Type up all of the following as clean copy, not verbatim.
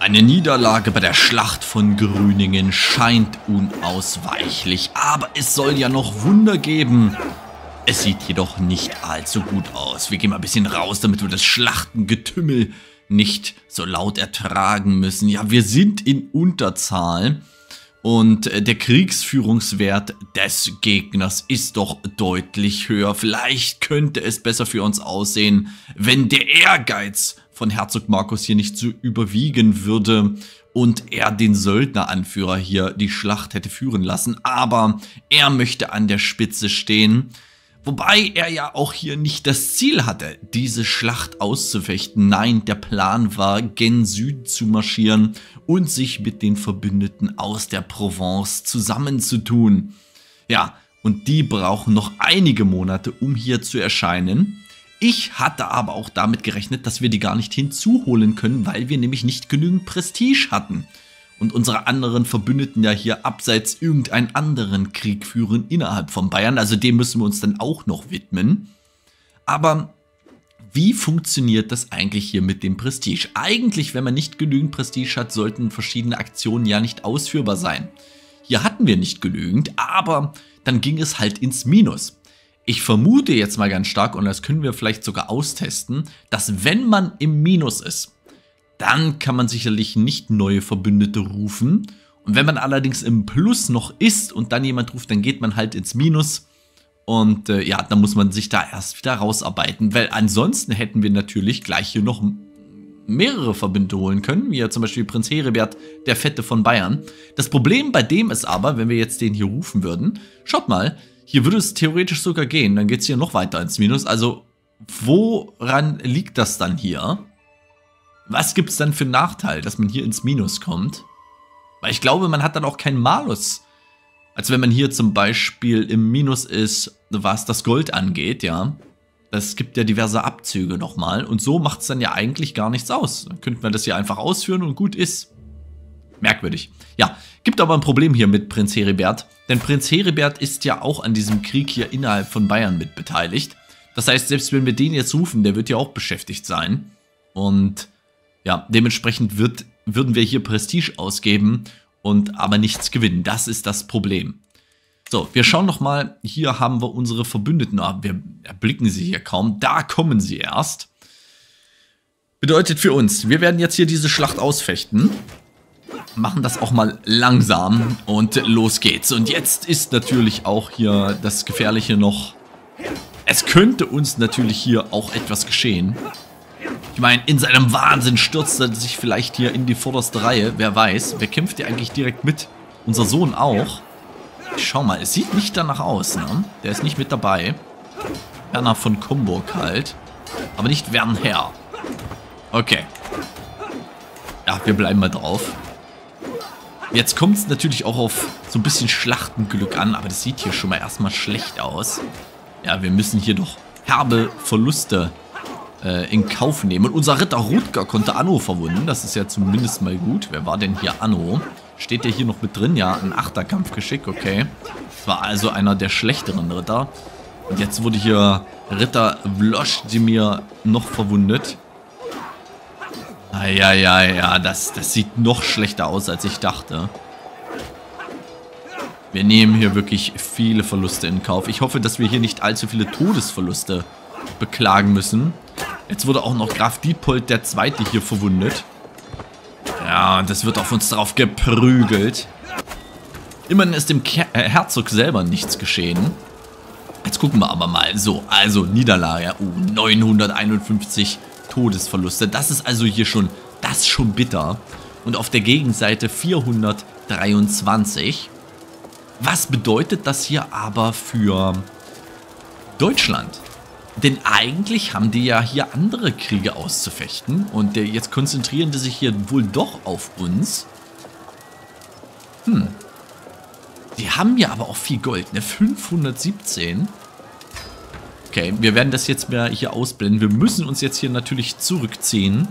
Eine Niederlage bei der Schlacht von Grüningen scheint unausweichlich, aber es soll ja noch Wunder geben. Es sieht jedoch nicht allzu gut aus. Wir gehen mal ein bisschen raus, damit wir das Schlachtengetümmel nicht so laut ertragen müssen. Ja, wir sind in Unterzahl und der Kriegsführungswert des Gegners ist doch deutlich höher. Vielleicht könnte es besser für uns aussehen, wenn der Ehrgeiz von Herzog Markus hier nicht so überwiegen würde und er den Söldneranführer hier die Schlacht hätte führen lassen. Aber er möchte an der Spitze stehen. Wobei er ja auch hier nicht das Ziel hatte, diese Schlacht auszufechten. Nein, der Plan war, gen Süden zu marschieren und sich mit den Verbündeten aus der Provence zusammenzutun. Ja, und die brauchen noch einige Monate, um hier zu erscheinen. Ich hatte aber auch damit gerechnet, dass wir die gar nicht hinzuholen können, weil wir nämlich nicht genügend Prestige hatten. Und unsere anderen Verbündeten ja hier abseits irgendeinen anderen Krieg führen innerhalb von Bayern. Also dem müssen wir uns dann auch noch widmen. Aber wie funktioniert das eigentlich hier mit dem Prestige? Eigentlich, wenn man nicht genügend Prestige hat, sollten verschiedene Aktionen ja nicht ausführbar sein. Hier hatten wir nicht genügend, aber dann ging es halt ins Minus. Ich vermute jetzt mal ganz stark, und das können wir vielleicht sogar austesten, dass wenn man im Minus ist, dann kann man sicherlich nicht neue Verbündete rufen. Und wenn man allerdings im Plus noch ist und dann jemand ruft, dann geht man halt ins Minus. Und ja, dann muss man sich da erst wieder rausarbeiten. Weil ansonsten hätten wir natürlich gleich hier noch mehrere Verbündete holen können. Wie ja zum Beispiel Prinz Heribert, der Fette von Bayern. Das Problem bei dem ist aber, wenn wir jetzt den hier rufen würden, schaut mal, hier würde es theoretisch sogar gehen. Dann geht es hier noch weiter ins Minus. Also woran liegt das dann hier? Was gibt es dann für einen Nachteil, dass man hier ins Minus kommt? Weil ich glaube, man hat dann auch keinen Malus. Als wenn man hier zum Beispiel im Minus ist, was das Gold angeht, ja. Das gibt ja diverse Abzüge nochmal. Und so macht es dann ja eigentlich gar nichts aus. Dann könnte man das hier einfach ausführen und gut ist. Merkwürdig. Ja, gibt aber ein Problem hier mit Prinz Heribert. Denn Prinz Heribert ist ja auch an diesem Krieg hier innerhalb von Bayern mit beteiligt. Das heißt, selbst wenn wir den jetzt rufen, der wird ja auch beschäftigt sein. Und ja, dementsprechend würden wir hier Prestige ausgeben und aber nichts gewinnen. Das ist das Problem. So, wir schauen noch mal. Hier haben wir unsere Verbündeten. Wir erblicken sie hier kaum. Da kommen sie erst. Bedeutet für uns, wir werden jetzt hier diese Schlacht ausfechten. Machen das auch mal langsam und los geht's. Und jetzt ist natürlich auch hier das Gefährliche noch. Es könnte uns natürlich hier auch etwas geschehen. Ich meine, in seinem Wahnsinn stürzt er sich vielleicht hier in die vorderste Reihe. Wer weiß, wer kämpft hier eigentlich direkt mit? Unser Sohn auch. Schau mal, es sieht nicht danach aus, ne? Der ist nicht mit dabei. Werner von Comburg halt. Aber nicht Wernher. Okay. Ja, wir bleiben mal drauf. Jetzt kommt es natürlich auch auf so ein bisschen Schlachtenglück an. Aber das sieht hier schon mal erstmal schlecht aus. Ja, wir müssen hier doch herbe Verluste in Kauf nehmen. Und unser Ritter Rutger konnte Anno verwunden. Das ist ja zumindest mal gut. Wer war denn hier Anno? Steht der hier noch mit drin? Ja, ein 8er Kampfgeschick, okay. Das war also einer der schlechteren Ritter. Und jetzt wurde hier Ritter Wlodzimir noch verwundet. Ja, das sieht noch schlechter aus, als ich dachte. Wir nehmen hier wirklich viele Verluste in Kauf. Ich hoffe, dass wir hier nicht allzu viele Todesverluste beklagen müssen. Jetzt wurde auch noch Graf Diepold II. Hier verwundet. Ja, und das wird auf uns drauf geprügelt. Immerhin ist dem Herzog selber nichts geschehen. Jetzt gucken wir aber mal. So, also Niederlage. 951 Todesverluste. Das ist also hier schon, das ist schon bitter. Und auf der Gegenseite 423. Was bedeutet das hier aber für Deutschland? Denn eigentlich haben die ja hier andere Kriege auszufechten. Und jetzt konzentrieren die sich hier wohl doch auf uns. Die haben ja aber auch viel Gold, ne? 517. Okay, wir werden das jetzt mal hier ausblenden. Wir müssen uns jetzt hier natürlich zurückziehen.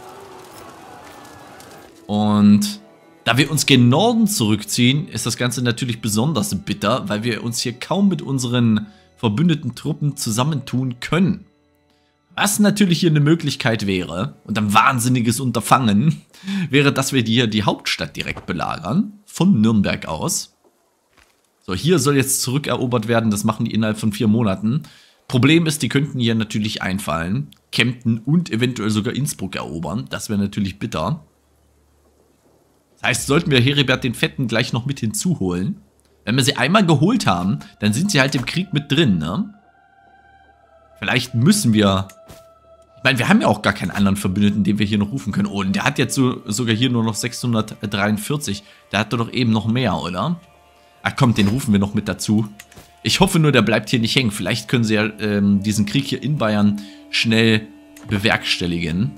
Und da wir uns gen Norden zurückziehen, ist das Ganze natürlich besonders bitter, weil wir uns hier kaum mit unseren verbündeten Truppen zusammentun können. Was natürlich hier eine Möglichkeit wäre, und ein wahnsinniges Unterfangen, wäre, dass wir hier die Hauptstadt direkt belagern, von Nürnberg aus. So, hier soll jetzt zurückerobert werden, das machen die innerhalb von 4 Monaten. Problem ist, die könnten hier natürlich einfallen, Kempten und eventuell sogar Innsbruck erobern. Das wäre natürlich bitter. Das heißt, sollten wir Heribert den Fetten gleich noch mit hinzuholen. Wenn wir sie einmal geholt haben, dann sind sie halt im Krieg mit drin, ne? Vielleicht müssen wir... Ich meine, wir haben ja auch gar keinen anderen Verbündeten, den wir hier noch rufen können. Oh, und der hat jetzt sogar hier nur noch 643. Der hatte doch eben noch mehr, oder? Ach komm, den rufen wir noch mit dazu. Ich hoffe nur, der bleibt hier nicht hängen. Vielleicht können sie ja diesen Krieg hier in Bayern schnell bewerkstelligen.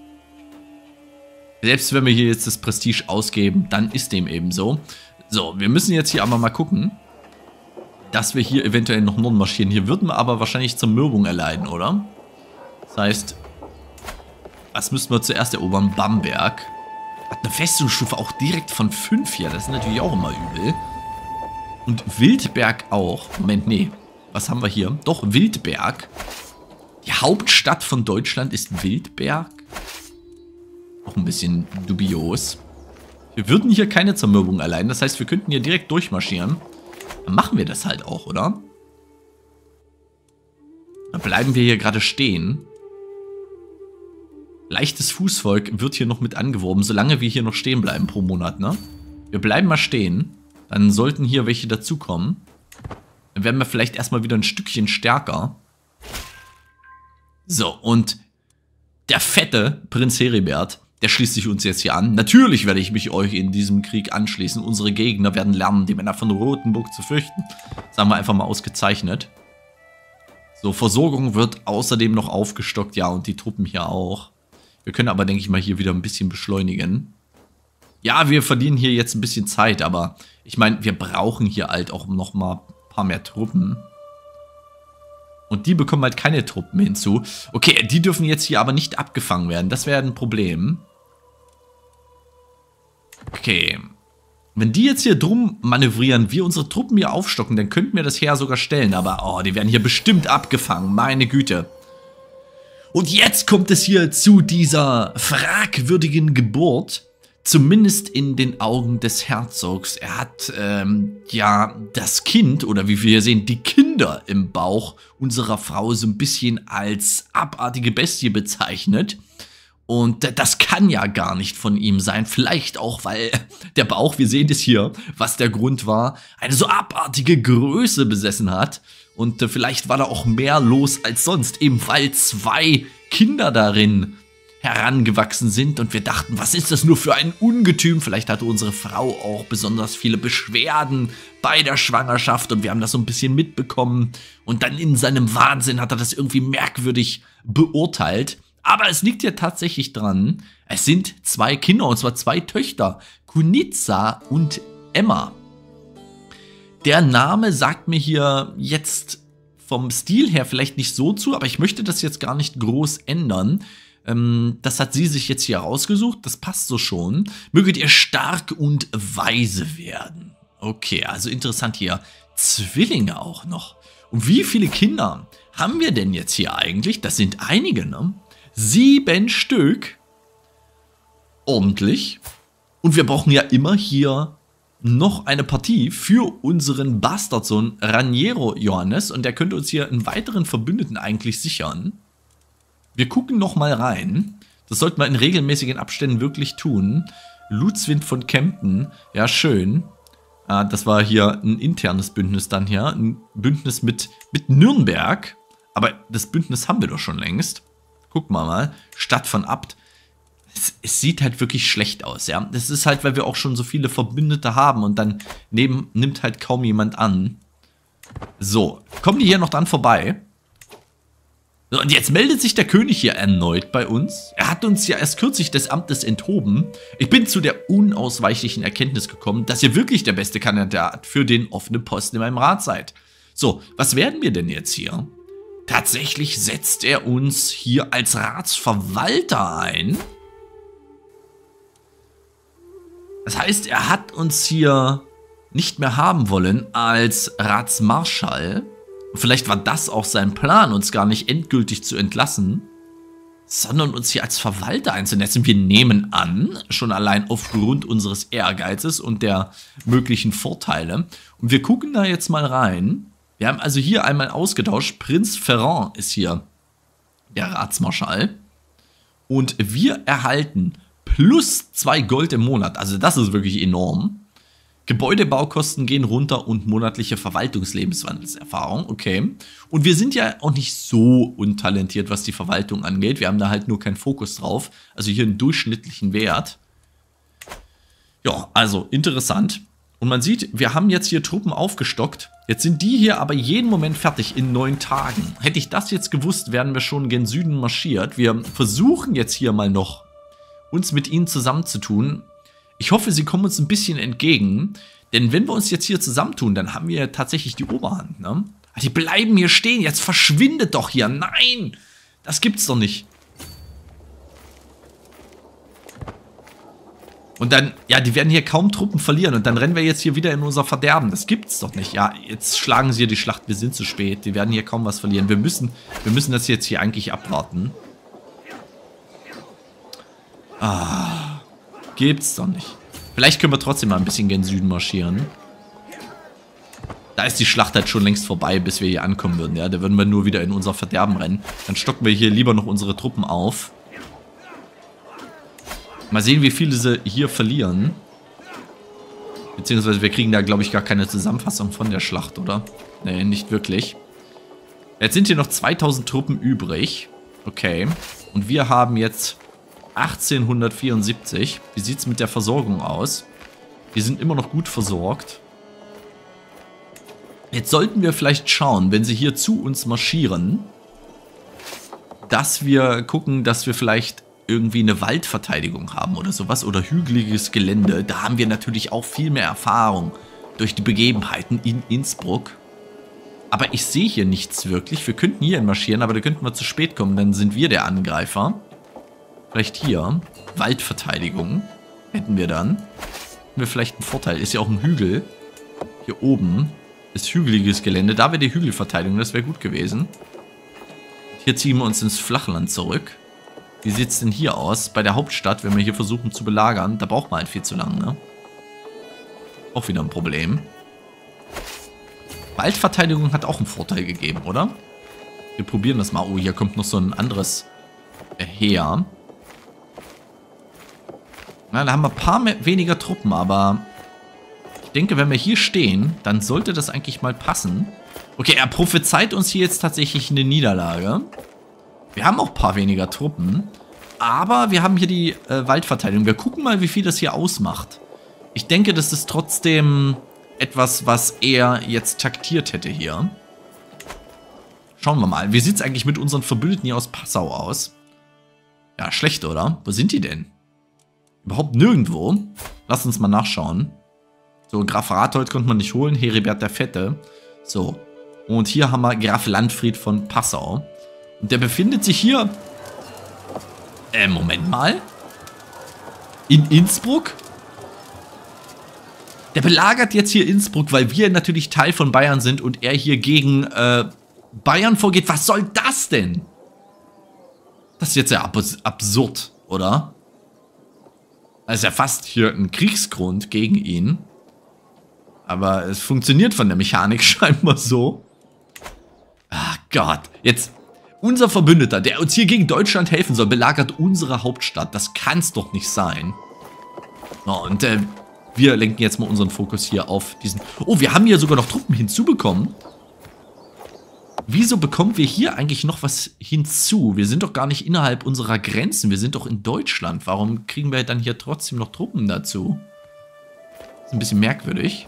Selbst wenn wir hier jetzt das Prestige ausgeben, dann ist dem eben so. So, wir müssen jetzt hier aber mal gucken, dass wir hier eventuell noch Norden marschieren. Hier würden wir aber wahrscheinlich Zermürbung erleiden, oder? Das heißt, was müssten wir zuerst erobern? Bamberg. Hat eine Festungsstufe auch direkt von 5 hier. Das ist natürlich auch immer übel. Und Wildberg auch. Moment, nee. Was haben wir hier? Doch, Wildberg. Die Hauptstadt von Deutschland ist Wildberg. Auch ein bisschen dubios. Wir würden hier keine Zermürbung erleiden. Das heißt, wir könnten hier direkt durchmarschieren. Dann machen wir das halt auch, oder? Dann bleiben wir hier gerade stehen. Leichtes Fußvolk wird hier noch mit angeworben, solange wir hier noch stehen bleiben pro Monat, ne? Wir bleiben mal stehen. Dann sollten hier welche dazukommen. Dann werden wir vielleicht erstmal wieder ein Stückchen stärker. So, und der fette Prinz Heribert, der schließt sich uns jetzt hier an. Natürlich werde ich mich euch in diesem Krieg anschließen. Unsere Gegner werden lernen, die Männer von Rothenburg zu fürchten. Sagen wir einfach mal ausgezeichnet. So, Versorgung wird außerdem noch aufgestockt. Ja, und die Truppen hier auch. Wir können aber, denke ich mal, hier wieder ein bisschen beschleunigen. Ja, wir verdienen hier jetzt ein bisschen Zeit, aber ich meine, wir brauchen hier halt auch noch mal ein paar mehr Truppen. Und die bekommen halt keine Truppen hinzu. Okay, die dürfen jetzt hier aber nicht abgefangen werden. Das wäre ein Problem. Okay. Wenn die jetzt hier drum manövrieren, wir unsere Truppen hier aufstocken, dann könnten wir das Heer sogar stellen. Aber, oh, die werden hier bestimmt abgefangen. Meine Güte. Und jetzt kommt es hier zu dieser fragwürdigen Geburt. Zumindest in den Augen des Herzogs. Er hat, ja, das Kind, oder wie wir hier sehen, die Kinder im Bauch unserer Frau so ein bisschen als abartige Bestie bezeichnet. Und das kann ja gar nicht von ihm sein. Vielleicht auch, weil der Bauch, wir sehen das hier, was der Grund war, eine so abartige Größe besessen hat. Und vielleicht war da auch mehr los als sonst, eben weil 2 Kinder darin herangewachsen sind und wir dachten, was ist das nur für ein Ungetüm? Vielleicht hatte unsere Frau auch besonders viele Beschwerden bei der Schwangerschaft und wir haben das so ein bisschen mitbekommen und dann in seinem Wahnsinn hat er das irgendwie merkwürdig beurteilt. Aber es liegt ja tatsächlich dran, es sind 2 Kinder und zwar 2 Töchter, Kunitza und Emma. Der Name sagt mir hier jetzt vom Stil her vielleicht nicht so zu, aber ich möchte das jetzt gar nicht groß ändern. Das hat sie sich jetzt hier rausgesucht, das passt so schon. Möget ihr stark und weise werden. Okay, also interessant hier. Zwillinge auch noch. Und wie viele Kinder haben wir denn jetzt hier eigentlich? Das sind einige, ne? 7 Stück. Ordentlich. Und wir brauchen ja immer hier noch eine Partie für unseren Bastardsohn Raniero Johannes. Und der könnte uns hier einen weiteren Verbündeten eigentlich sichern. Wir gucken noch mal rein. Das sollten wir in regelmäßigen Abständen wirklich tun. Lutzwind von Kempten. Ja, schön. Das war hier ein internes Bündnis dann hier. Ein Bündnis mit Nürnberg. Aber das Bündnis haben wir doch schon längst. Gucken wir mal. Stadt von Abt. Es sieht halt wirklich schlecht aus, ja. Das ist halt, weil wir auch schon so viele Verbündete haben und dann nimmt halt kaum jemand an. So, kommen die hier noch dran vorbei? Und jetzt meldet sich der König hier erneut bei uns. Er hat uns ja erst kürzlich des Amtes enthoben. Ich bin zu der unausweichlichen Erkenntnis gekommen, dass ihr wirklich der beste Kandidat für den offenen Posten in meinem Rat seid. So, was werden wir denn jetzt hier? Tatsächlich setzt er uns hier als Ratsverwalter ein. Das heißt, er hat uns hier nicht mehr haben wollen als Ratsmarschall. Vielleicht war das auch sein Plan, uns gar nicht endgültig zu entlassen. sondern uns hier als Verwalter einzusetzen. Wir nehmen an, schon allein aufgrund unseres Ehrgeizes und der möglichen Vorteile. Und wir gucken da jetzt mal rein. Wir haben also hier einmal ausgetauscht. Prinz Ferrand ist hier der Ratsmarschall. Und wir erhalten plus 2 Gold im Monat. Also das ist wirklich enorm. Gebäudebaukosten gehen runter und monatliche Verwaltungslebenswandelserfahrung. Okay. Und wir sind ja auch nicht so untalentiert, was die Verwaltung angeht. Wir haben da halt nur keinen Fokus drauf. Also hier einen durchschnittlichen Wert. Ja, also interessant. Und man sieht, wir haben jetzt hier Truppen aufgestockt. Jetzt sind die hier aber jeden Moment fertig in 9 Tagen. Hätte ich das jetzt gewusst, wären wir schon gen Süden marschiert. Wir versuchen jetzt hier mal noch, uns mit ihnen zusammenzutun. Ich hoffe, sie kommen uns ein bisschen entgegen, denn wenn wir uns jetzt hier zusammentun, dann haben wir tatsächlich die Oberhand, ne? Die bleiben hier stehen, jetzt verschwindet doch hier. Nein, das gibt's doch nicht. Und dann, ja, die werden hier kaum Truppen verlieren und dann rennen wir jetzt hier wieder in unser Verderben. Das gibt's doch nicht. Ja, jetzt schlagen sie hier die Schlacht, wir sind zu spät. Die werden hier kaum was verlieren. Wir müssen das jetzt hier eigentlich abwarten. Gibt's doch nicht. Vielleicht können wir trotzdem mal ein bisschen gen Süden marschieren. Da ist die Schlacht halt schon längst vorbei, bis wir hier ankommen würden. Ja, da würden wir nur wieder in unser Verderben rennen. Dann stocken wir hier lieber noch unsere Truppen auf. Mal sehen, wie viele sie hier verlieren. Beziehungsweise wir kriegen da, glaube ich, gar keine Zusammenfassung von der Schlacht, oder? Nee, nicht wirklich. Jetzt sind hier noch 2000 Truppen übrig. Okay. Und wir haben jetzt 1874. Wie sieht es mit der Versorgung aus? Wir sind immer noch gut versorgt. Jetzt sollten wir vielleicht schauen, wenn sie hier zu uns marschieren, dass wir gucken, dass wir vielleicht irgendwie eine Waldverteidigung haben oder sowas oder hügeliges Gelände. Da haben wir natürlich auch viel mehr Erfahrung durch die Begebenheiten in Innsbruck. Aber ich sehe hier nichts wirklich. Wir könnten hier marschieren, aber da könnten wir zu spät kommen. Dann sind wir der Angreifer. Vielleicht hier. Waldverteidigung hätten wir dann. Hätten wir vielleicht einen Vorteil. Ist ja auch ein Hügel. Hier oben ist hügeliges Gelände. Da wäre die Hügelverteidigung. Das wäre gut gewesen. Hier ziehen wir uns ins Flachland zurück. Wie sieht es denn hier aus? Bei der Hauptstadt, wenn wir hier versuchen zu belagern, da braucht man halt viel zu lang, ne? Auch wieder ein Problem. Waldverteidigung hat auch einen Vorteil gegeben, oder? Wir probieren das mal. Oh, hier kommt noch so ein anderes Heer. Na, da haben wir ein paar weniger Truppen, aber ich denke, wenn wir hier stehen, dann sollte das eigentlich mal passen. Okay, er prophezeit uns hier jetzt tatsächlich eine Niederlage. Wir haben auch ein paar weniger Truppen, aber wir haben hier die Waldverteidigung. Wir gucken mal, wie viel das hier ausmacht. Ich denke, das ist trotzdem etwas, was er jetzt taktiert hätte hier. Schauen wir mal. Wie sieht es eigentlich mit unseren Verbündeten hier aus Passau aus? Ja, schlecht, oder? Wo sind die denn? Überhaupt nirgendwo. Lass uns mal nachschauen. So, Graf Rathold konnte man nicht holen. Heribert der Fette. So. Und hier haben wir Graf Landfried von Passau. Und der befindet sich hier... Moment mal. In Innsbruck? Der belagert jetzt hier Innsbruck, weil wir natürlich Teil von Bayern sind und er hier gegen Bayern vorgeht. Was soll das denn? Das ist jetzt ja absurd, oder? Das ist ja fast hier ein Kriegsgrund gegen ihn. Aber es funktioniert von der Mechanik scheinbar so. Ach Gott. Jetzt, unser Verbündeter, der uns hier gegen Deutschland helfen soll, belagert unsere Hauptstadt. Das kann's doch nicht sein. Oh, und wir lenken jetzt mal unseren Fokus hier auf diesen... Oh, wir haben hier sogar noch Truppen hinzubekommen. Wieso bekommen wir hier eigentlich noch was hinzu? Wir sind doch gar nicht innerhalb unserer Grenzen. Wir sind doch in Deutschland. Warum kriegen wir dann hier trotzdem noch Truppen dazu? Das ist ein bisschen merkwürdig.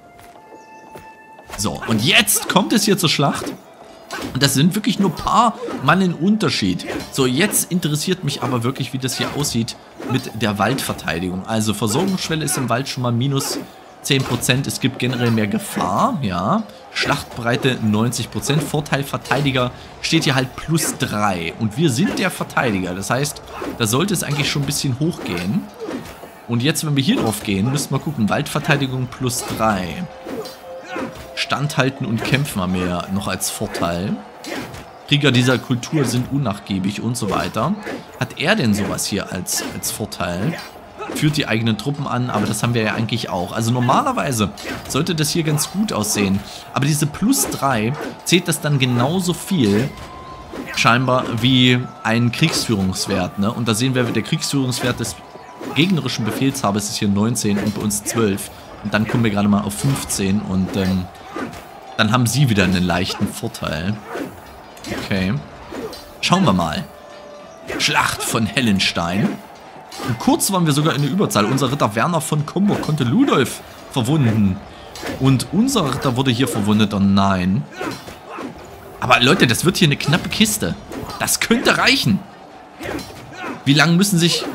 So, und jetzt kommt es hier zur Schlacht. Und das sind wirklich nur ein paar Mann in Unterschied. So, jetzt interessiert mich aber wirklich, wie das hier aussieht mit der Waldverteidigung. Also, Versorgungsschwelle ist im Wald schon mal minus 10%. Es gibt generell mehr Gefahr, ja. Schlachtbreite 90%. Vorteil Verteidiger steht hier halt plus 3. Und wir sind der Verteidiger. Das heißt, da sollte es eigentlich schon ein bisschen hochgehen. Und jetzt, wenn wir hier drauf gehen, müssen wir gucken. Waldverteidigung plus 3. Standhalten und kämpfen haben wir ja noch als Vorteil. Krieger dieser Kultur sind unnachgiebig und so weiter. Hat er denn sowas hier als Vorteil? Führt die eigenen Truppen an, aber das haben wir ja eigentlich auch. Also normalerweise sollte das hier ganz gut aussehen. Aber diese plus 3 zählt das dann genauso viel, scheinbar, wie ein Kriegsführungswert. Ne? Und da sehen wir, der Kriegsführungswert des gegnerischen Befehlshabers ist hier 19 und bei uns 12. Und dann kommen wir gerade mal auf 15 und dann haben sie wieder einen leichten Vorteil. Okay. Schauen wir mal. Schlacht von Hellenstein. Und kurz waren wir sogar in der Überzahl. Unser Ritter Werner von Comburg konnte Ludolf verwunden. Und unser Ritter wurde hier verwundet. Oh nein. Aber Leute, das wird hier eine knappe Kiste. Das könnte reichen. Wie lange müssen sich...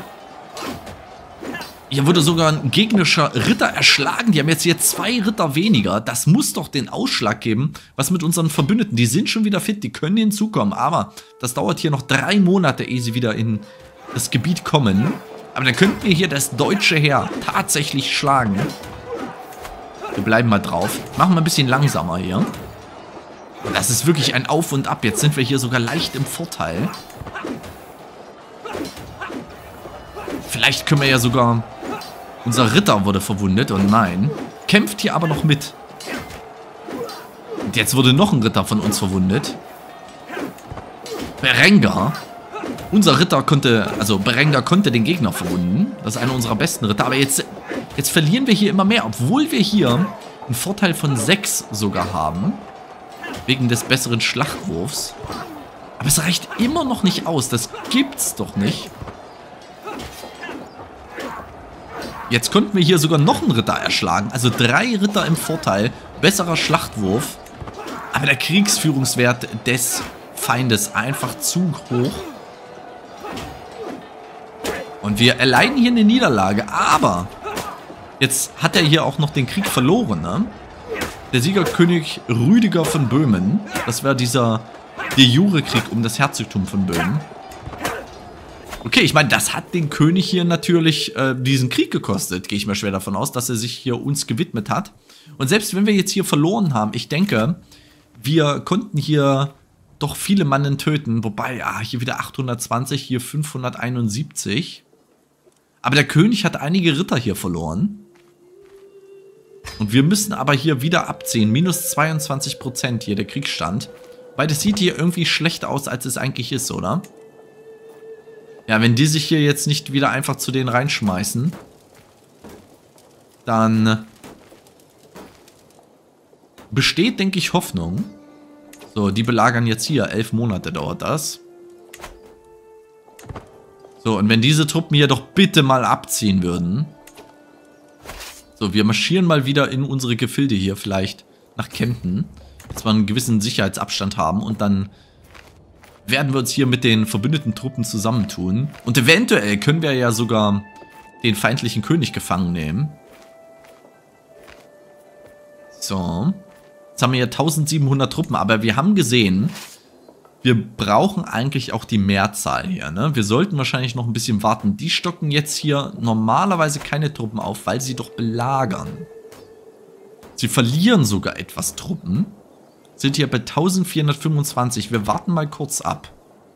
Hier wurde sogar ein gegnerischer Ritter erschlagen. Die haben jetzt hier 2 Ritter weniger. Das muss doch den Ausschlag geben. Was mit unseren Verbündeten? Die sind schon wieder fit. Die können hinzukommen. Aber das dauert hier noch 3 Monate, ehe sie wieder in das Gebiet kommen. Aber dann könnten wir hier das deutsche Heer tatsächlich schlagen. Wir bleiben mal drauf. Machen wir ein bisschen langsamer hier. Das ist wirklich ein Auf und Ab. Jetzt sind wir hier sogar leicht im Vorteil. Vielleicht können wir ja sogar... Unser Ritter wurde verwundet. Oh nein. Kämpft hier aber noch mit. Und jetzt wurde noch ein Ritter von uns verwundet. Berengar. Unser Ritter konnte... Also Berengar konnte den Gegner verwunden. Das ist einer unserer besten Ritter. Aber jetzt verlieren wir hier immer mehr. Obwohl wir hier einen Vorteil von 6 sogar haben. Wegen des besseren Schlachtwurfs. Aber es reicht immer noch nicht aus. Das gibt's doch nicht. Jetzt konnten wir hier sogar noch einen Ritter erschlagen. Also 3 Ritter im Vorteil. Besserer Schlachtwurf. Aber der Kriegsführungswert des Feindes einfach zu hoch. Und wir erleiden hier eine Niederlage. Aber jetzt hat er hier auch noch den Krieg verloren, ne? Der Siegerkönig Rüdiger von Böhmen. Das wäre dieser de jure Krieg um das Herzogtum von Böhmen. Okay, ich meine, das hat den König hier natürlich diesen Krieg gekostet. Gehe ich mal schwer davon aus, dass er sich hier uns gewidmet hat. Und selbst wenn wir jetzt hier verloren haben, ich denke, wir konnten hier doch viele Mannen töten. Wobei, hier wieder 820, hier 571. Aber der König hat einige Ritter hier verloren. Und wir müssen aber hier wieder abziehen. Minus 22% hier der Kriegsstand. Weil das sieht hier irgendwie schlechter aus, als es eigentlich ist, oder? Ja, wenn die sich hier jetzt nicht wieder einfach zu denen reinschmeißen, dann besteht, denke ich, Hoffnung. So, die belagern jetzt hier. 11 Monate dauert das. So, und wenn diese Truppen hier doch bitte mal abziehen würden. So, wir marschieren mal wieder in unsere Gefilde hier vielleicht nach Kempten. Dass wir einen gewissen Sicherheitsabstand haben und dann werden wir uns hier mit den verbündeten Truppen zusammentun. Und eventuell können wir ja sogar den feindlichen König gefangen nehmen. So. Jetzt haben wir hier 1700 Truppen, aber wir haben gesehen, wir brauchen eigentlich auch die Mehrzahl hier, ne? Wir sollten wahrscheinlich noch ein bisschen warten. Die stocken jetzt hier normalerweise keine Truppen auf, weil sie doch belagern. Sie verlieren sogar etwas Truppen. Sind hier bei 1425. Wir warten mal kurz ab.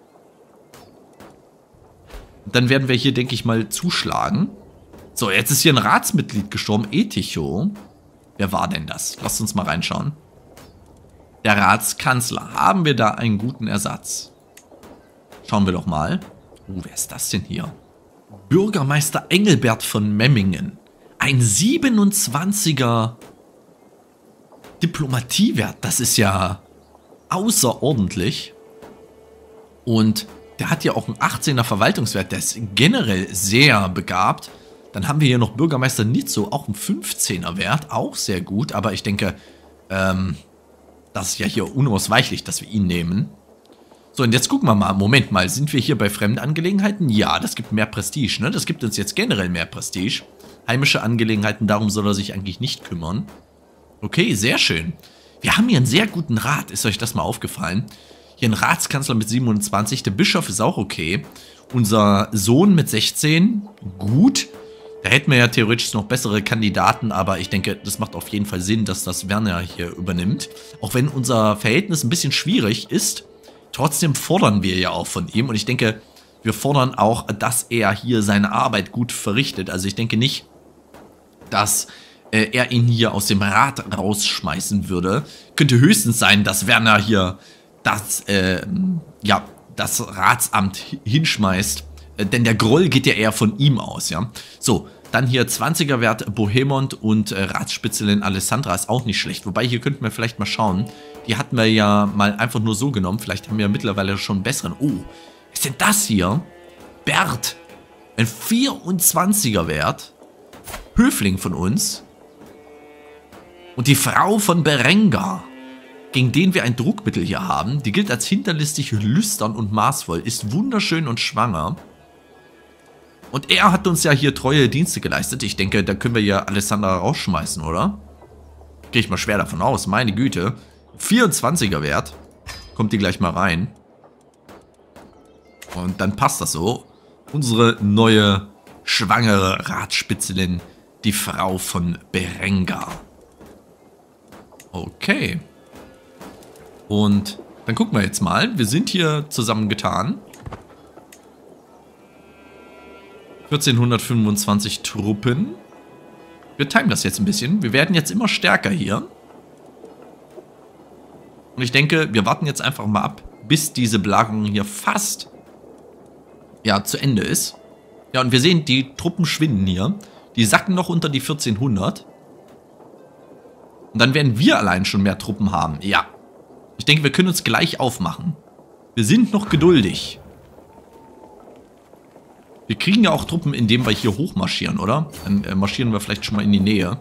Dann werden wir hier, denke ich mal, zuschlagen. So, jetzt ist hier ein Ratsmitglied gestorben. Eticho. Wer war denn das? Lasst uns mal reinschauen. Der Ratskanzler. Haben wir da einen guten Ersatz? Schauen wir doch mal. Wer ist das denn hier? Bürgermeister Engelbert von Memmingen. Ein 27er Diplomatiewert. Das ist ja außerordentlich. Und der hat ja auch einen 18er Verwaltungswert. Der ist generell sehr begabt. Dann haben wir hier noch Bürgermeister Nitzo. Auch einen 15er Wert. Auch sehr gut. Aber ich denke, das ist ja hier unausweichlich, dass wir ihn nehmen. So, und jetzt gucken wir mal. Moment mal, sind wir hier bei Fremdangelegenheiten? Ja, das gibt mehr Prestige, ne? Das gibt uns jetzt generell mehr Prestige. Heimische Angelegenheiten, darum soll er sich eigentlich nicht kümmern. Okay, sehr schön. Wir haben hier einen sehr guten Rat. Ist euch das mal aufgefallen? Hier ein Ratskanzler mit 27. Der Bischof ist auch okay. Unser Sohn mit 16. Gut. Da hätten wir ja theoretisch noch bessere Kandidaten, aber ich denke, das macht auf jeden Fall Sinn, dass das Werner hier übernimmt. Auch wenn unser Verhältnis ein bisschen schwierig ist. Trotzdem fordern wir ja auch von ihm. Und ich denke, wir fordern auch, dass er hier seine Arbeit gut verrichtet. Also ich denke nicht, dass er ihn hier aus dem Rat rausschmeißen würde. Könnte höchstens sein, dass Werner hier das Ratsamt hinschmeißt. Denn der Groll geht ja eher von ihm aus, ja. So, dann hier 20er Wert Bohemond und Ratsspitzelin Alessandra ist auch nicht schlecht. Wobei, hier könnten wir vielleicht mal schauen. Die hatten wir ja mal einfach nur so genommen. Vielleicht haben wir mittlerweile schon einen besseren. Oh, was ist denn das hier? Bert. Ein 24er Wert. Höfling von uns. Und die Frau von Berengar, gegen den wir ein Druckmittel hier haben. Die gilt als hinterlistig, lüstern und maßvoll. Ist wunderschön und schwanger. Und er hat uns ja hier treue Dienste geleistet. Ich denke, da können wir ja Alessandra rausschmeißen, oder? Gehe ich mal schwer davon aus. Meine Güte. 24er Wert. Kommt die gleich mal rein. Und dann passt das so. Unsere neue, schwangere Ratsspitzelin. Die Frau von Berengar. Okay. Und dann gucken wir jetzt mal. Wir sind hier zusammengetan. 1425 Truppen. Wir timen das jetzt ein bisschen. Wir werden jetzt immer stärker hier. Und ich denke, wir warten jetzt einfach mal ab, bis diese Belagerung hier fast zu Ende ist. Ja, und wir sehen, die Truppen schwinden hier. Die sacken noch unter die 1400. Und dann werden wir allein schon mehr Truppen haben. Ja. Ich denke, wir können uns gleich aufmachen. Wir sind noch geduldig. Wir kriegen ja auch Truppen, indem wir hier hochmarschieren, oder? Dann marschieren wir vielleicht schon mal in die Nähe.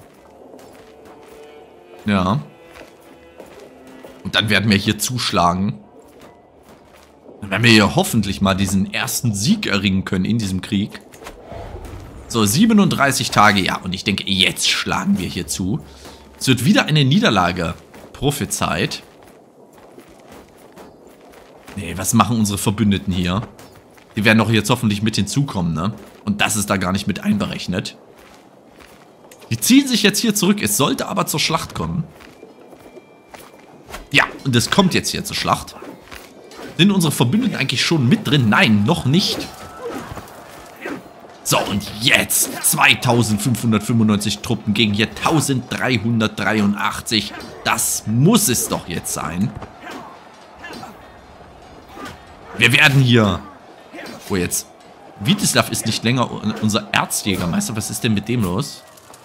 Ja. Und dann werden wir hier zuschlagen. Dann werden wir hier hoffentlich mal diesen ersten Sieg erringen können in diesem Krieg. So, 37 Tage, ja. Und ich denke, jetzt schlagen wir hier zu. Es wird wieder eine Niederlage prophezeit. Nee, was machen unsere Verbündeten hier? Die werden doch jetzt hoffentlich mit hinzukommen, ne? Und das ist da gar nicht mit einberechnet. Die ziehen sich jetzt hier zurück. Es sollte aber zur Schlacht kommen. Ja, und es kommt jetzt hier zur Schlacht. Sind unsere Verbündeten eigentlich schon mit drin? Nein, noch nicht. So, und jetzt 2595 Truppen gegen hier 1383. Das muss es doch jetzt sein. Wir werden hier... Oh, jetzt. Witislav ist nicht länger unser Erzjägermeister. Was ist denn mit dem los?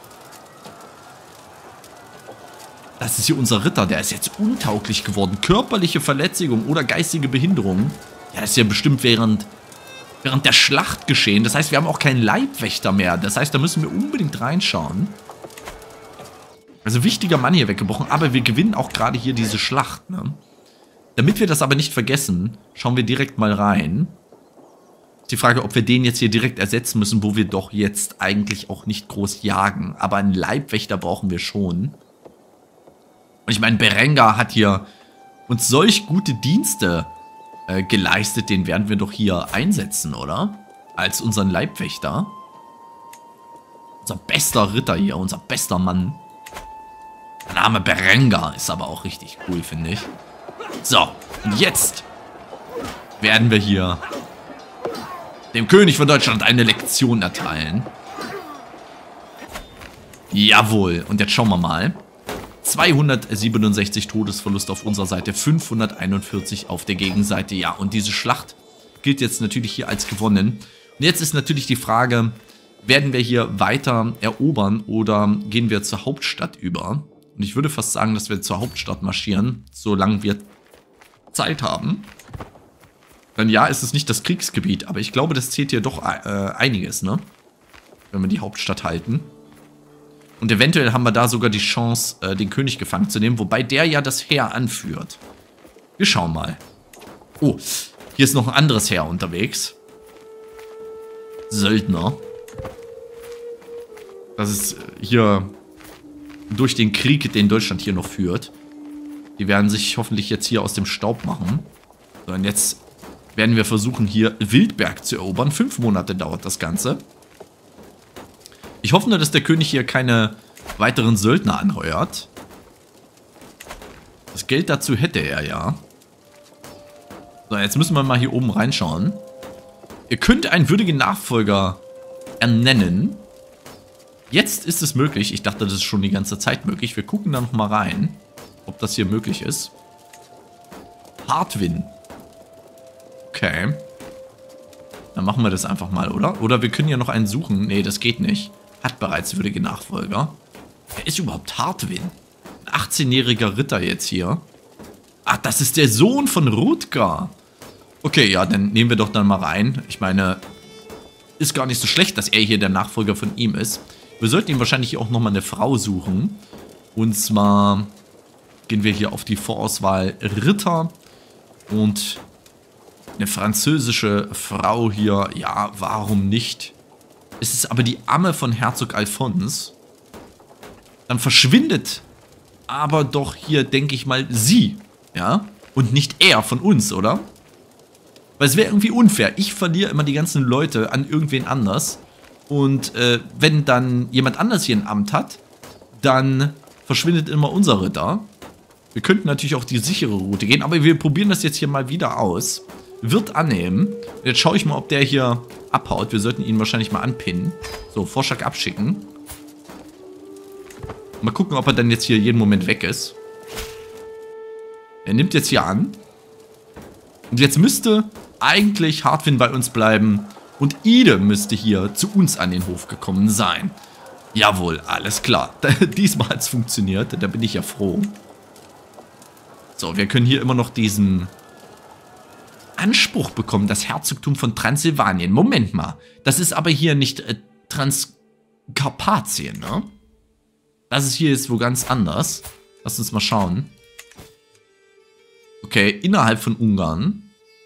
Das ist hier unser Ritter. Der ist jetzt untauglich geworden. Körperliche Verletzung oder geistige Behinderung. Ja, das ist ja bestimmt während der Schlacht geschehen. Das heißt, wir haben auch keinen Leibwächter mehr. Das heißt, da müssen wir unbedingt reinschauen. Also wichtiger Mann hier weggebrochen. Aber wir gewinnen auch gerade hier diese Schlacht, ne? Damit wir das aber nicht vergessen, schauen wir direkt mal rein. Die Frage, ob wir den jetzt hier direkt ersetzen müssen, wo wir doch jetzt eigentlich auch nicht groß jagen. Aber einen Leibwächter brauchen wir schon. Und ich meine, Berengar hat hier uns solch gute Dienste geleistet. Den werden wir doch hier einsetzen, oder? Als unseren Leibwächter. Unser bester Ritter hier, unser bester Mann. Der Name Berengar ist aber auch richtig cool, finde ich. So, und jetzt werden wir hier dem König von Deutschland eine Lektion erteilen. Jawohl. Und jetzt schauen wir mal. 267 Todesverlust auf unserer Seite, 541 auf der Gegenseite. Ja, und diese Schlacht gilt jetzt natürlich hier als gewonnen. Und jetzt ist natürlich die Frage, werden wir hier weiter erobern oder gehen wir zur Hauptstadt über? Und ich würde fast sagen, dass wir zur Hauptstadt marschieren, solange wir Zeit haben. Dann ja, ist es nicht das Kriegsgebiet, aber ich glaube, das zählt hier doch einiges, ne? Wenn wir die Hauptstadt halten. Und eventuell haben wir da sogar die Chance, den König gefangen zu nehmen, wobei der ja das Heer anführt. Wir schauen mal. Oh, hier ist noch ein anderes Heer unterwegs. Söldner. Das ist hier durch den Krieg, den Deutschland hier noch führt. Die werden sich hoffentlich jetzt hier aus dem Staub machen. So, und jetzt werden wir versuchen, hier Wildberg zu erobern. 5 Monate dauert das Ganze. Ich hoffe nur, dass der König hier keine weiteren Söldner anheuert. Das Geld dazu hätte er ja. So, jetzt müssen wir mal hier oben reinschauen. Ihr könnt einen würdigen Nachfolger ernennen. Jetzt ist es möglich. Ich dachte, das ist schon die ganze Zeit möglich. Wir gucken da nochmal rein, ob das hier möglich ist. Hardwin. Okay. Dann machen wir das einfach mal, oder? Oder wir können ja noch einen suchen. Nee, das geht nicht. Hat bereits würdige Nachfolger. Wer ist überhaupt Hardwin? Ein 18-jähriger Ritter jetzt hier. Ach, das ist der Sohn von Rutger. Okay, ja, dann nehmen wir doch dann mal rein. Ich meine, ist gar nicht so schlecht, dass er hier der Nachfolger von ihm ist. Wir sollten ihm wahrscheinlich auch nochmal eine Frau suchen. Und zwar gehen wir hier auf die Vorauswahl Ritter. Und eine französische Frau hier, ja, warum nicht? Es ist aber die Amme von Herzog Alphons. Dann verschwindet aber doch hier, denke ich mal, sie. Ja? Und nicht er von uns, oder? Weil es wäre irgendwie unfair. Ich verliere immer die ganzen Leute an irgendwen anders. Und wenn dann jemand anders hier ein Amt hat, dann verschwindet immer unser Ritter. Wir könnten natürlich auch die sichere Route gehen, aber wir probieren das jetzt hier mal wieder aus. Wird annehmen. Jetzt schaue ich mal, ob der hier abhaut. Wir sollten ihn wahrscheinlich mal anpinnen. So, Vorschlag abschicken. Mal gucken, ob er dann jetzt hier jeden Moment weg ist. Er nimmt jetzt hier an. Und jetzt müsste eigentlich Hardwin bei uns bleiben. Und Ide müsste hier zu uns an den Hof gekommen sein. Jawohl, alles klar. Diesmal hat es funktioniert. Da bin ich ja froh. So, wir können hier immer noch diesen Anspruch bekommen. Das Herzogtum von Transsilvanien. Moment mal. Das ist aber hier nicht Transkarpatien, ne? Das ist hier jetzt wo ganz anders. Lass uns mal schauen. Okay, innerhalb von Ungarn.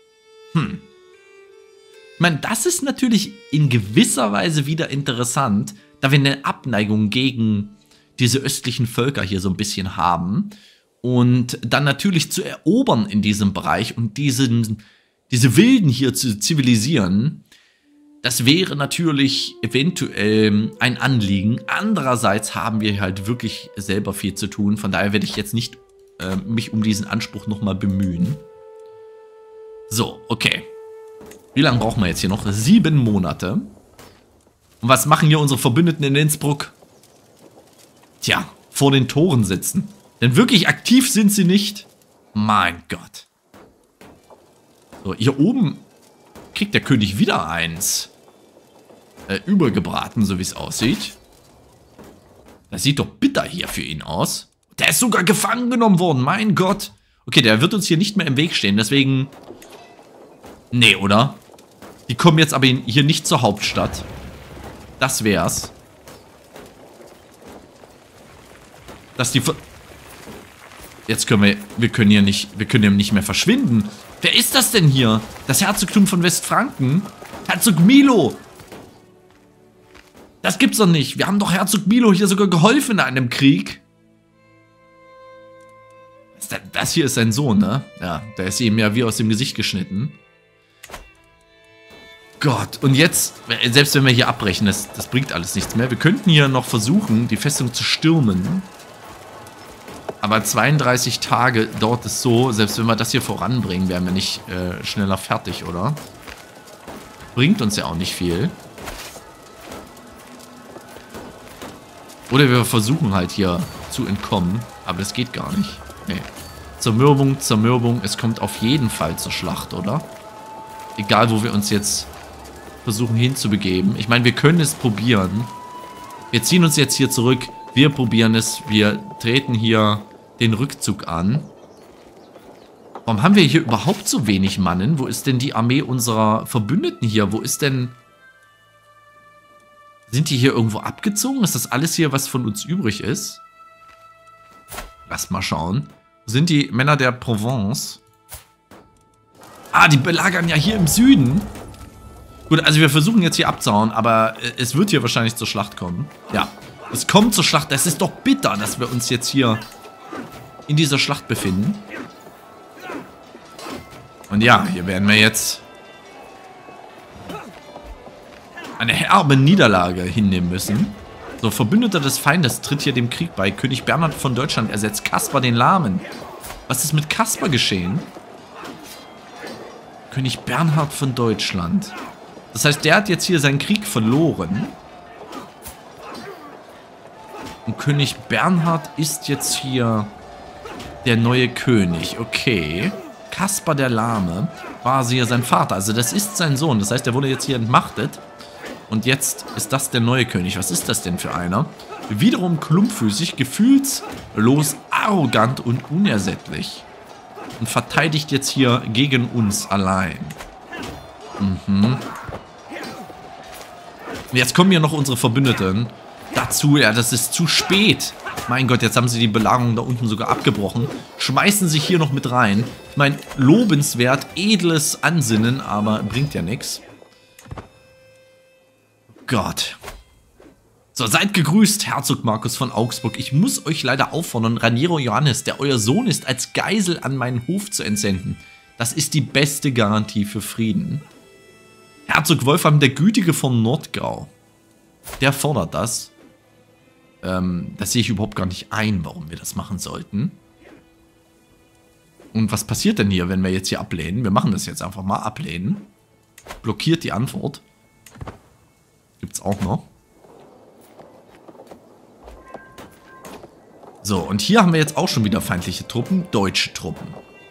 Ich meine, das ist natürlich in gewisser Weise wieder interessant, da wir eine Abneigung gegen diese östlichen Völker hier so ein bisschen haben. Und dann natürlich zu erobern in diesem Bereich und diese Wilden hier zu zivilisieren, das wäre natürlich eventuell ein Anliegen. Andererseits haben wir halt wirklich selber viel zu tun. Von daher werde ich jetzt nicht mich um diesen Anspruch nochmal bemühen. So, okay. Wie lange brauchen wir jetzt hier noch? 7 Monate. Und was machen hier unsere Verbündeten in Innsbruck? Tja, vor den Toren sitzen. Denn wirklich aktiv sind sie nicht. Mein Gott. So, hier oben kriegt der König wieder eins. Übergebraten, so wie es aussieht. Das sieht doch bitter hier für ihn aus. Der ist sogar gefangen genommen worden, mein Gott. Okay, der wird uns hier nicht mehr im Weg stehen, deswegen... Nee, oder? Die kommen jetzt aber hier nicht zur Hauptstadt. Das wär's. Dass die... Jetzt können wir können hier nicht mehr verschwinden. Wer ist das denn hier? Das Herzogtum von Westfranken? Herzog Milo! Das gibt's doch nicht. Wir haben doch Herzog Milo hier sogar geholfen in einem Krieg. Das hier ist sein Sohn, ne? Ja, der ist ihm ja wie aus dem Gesicht geschnitten. Gott, und jetzt, selbst wenn wir hier abbrechen, das bringt alles nichts mehr. Wir könnten hier noch versuchen, die Festung zu stürmen. Aber 32 Tage dauert es so, selbst wenn wir das hier voranbringen, wären wir nicht schneller fertig, oder? Bringt uns ja auch nicht viel. Oder wir versuchen halt hier zu entkommen, aber das geht gar nicht. Nee. Zermürbung, Zermürbung, es kommt auf jeden Fall zur Schlacht, oder? Egal, wo wir uns jetzt versuchen hinzubegeben. Ich meine, wir können es probieren. Wir ziehen uns jetzt hier zurück. Wir probieren es. Wir treten hier den Rückzug an. Warum haben wir hier überhaupt so wenig Mannen? Wo ist denn die Armee unserer Verbündeten hier? Wo ist denn... Sind die hier irgendwo abgezogen? Ist das alles hier, was von uns übrig ist? Lass mal schauen. Wo sind die Männer der Provence? Ah, die belagern ja hier im Süden. Gut, also wir versuchen jetzt hier abzuhauen, aber es wird hier wahrscheinlich zur Schlacht kommen. Ja, es kommt zur Schlacht. Das ist doch bitter, dass wir uns jetzt hier in dieser Schlacht befinden. Und ja, hier werden wir jetzt eine herbe Niederlage hinnehmen müssen. So, Verbündeter des Feindes tritt hier dem Krieg bei. König Bernhard von Deutschland ersetzt Kaspar den Lahmen. Was ist mit Kaspar geschehen? König Bernhard von Deutschland. Das heißt, der hat jetzt hier seinen Krieg verloren. Und König Bernhard ist jetzt hier der neue König. Okay. Kaspar der Lahme war hier sein Vater. Also das ist sein Sohn. Das heißt, der wurde jetzt hier entmachtet. Und jetzt ist das der neue König. Was ist das denn für einer? Wiederum klumpfüßig, gefühlslos, arrogant und unersättlich. Und verteidigt jetzt hier gegen uns allein. Mhm. Jetzt kommen hier noch unsere Verbündeten dazu. Ja, das ist zu spät. Mein Gott, jetzt haben sie die Belagerung da unten sogar abgebrochen. Schmeißen sich hier noch mit rein. Ich meine, lobenswert, edles Ansinnen, aber bringt ja nichts. Gott. So, seid gegrüßt, Herzog Markus von Augsburg. Ich muss euch leider auffordern, Raniero Johannes, der euer Sohn ist, als Geisel an meinen Hof zu entsenden. Das ist die beste Garantie für Frieden. Herzog Wolfram der Gütige von Nordgau. Der fordert das. Das sehe ich überhaupt gar nicht ein, warum wir das machen sollten. Und was passiert denn hier, wenn wir jetzt hier ablehnen? Wir machen das jetzt einfach mal, ablehnen. Blockiert die Antwort. Gibt's auch noch. So, und hier haben wir jetzt auch schon wieder feindliche Truppen, deutsche Truppen.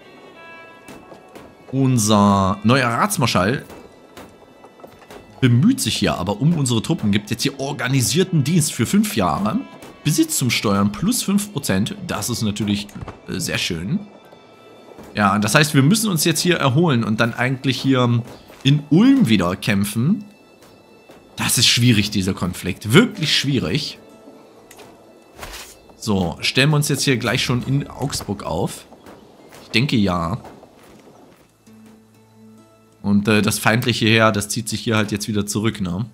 Unser neuer Ratsmarschall bemüht sich hier aber um unsere Truppen, gibt jetzt hier organisierten Dienst für 5 Jahre. Besitz zum Steuern plus 5%, das ist natürlich sehr schön. Ja, das heißt, wir müssen uns jetzt hier erholen und dann eigentlich hier in Ulm wieder kämpfen. Das ist schwierig, dieser Konflikt, wirklich schwierig. So, stellen wir uns jetzt hier gleich schon in Augsburg auf. Ich denke ja. Und das feindliche Heer, das zieht sich hier halt jetzt wieder zurück, ne?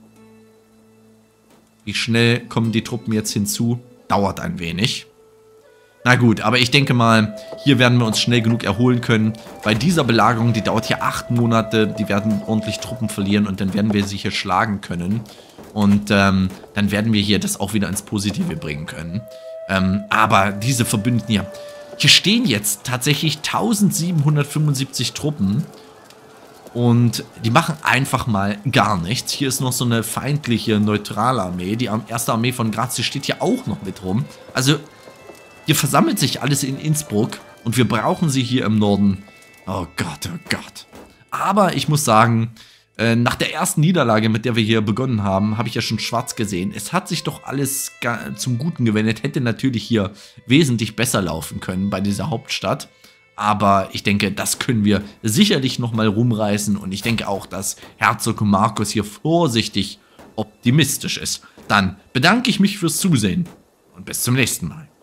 Wie schnell kommen die Truppen jetzt hinzu? Dauert ein wenig. Na gut, aber ich denke mal, hier werden wir uns schnell genug erholen können. Bei dieser Belagerung, die dauert hier 8 Monate, die werden ordentlich Truppen verlieren und dann werden wir sie hier schlagen können. Und dann werden wir hier das auch wieder ins Positive bringen können. Aber diese Verbündeten hier, hier stehen jetzt tatsächlich 1775 Truppen. Und die machen einfach mal gar nichts. Hier ist noch so eine feindliche, neutrale Armee. Die erste Armee von Graz, die steht hier auch noch mit rum. Also, hier versammelt sich alles in Innsbruck. Und wir brauchen sie hier im Norden. Oh Gott, oh Gott. Aber ich muss sagen, nach der ersten Niederlage, mit der wir hier begonnen haben, habe ich ja schon schwarz gesehen. Es hat sich doch alles zum Guten gewendet. Hätte natürlich hier wesentlich besser laufen können bei dieser Hauptstadt. Aber ich denke, das können wir sicherlich nochmal rumreißen. Und ich denke auch, dass Herzog Markus hier vorsichtig optimistisch ist. Dann bedanke ich mich fürs Zusehen und bis zum nächsten Mal.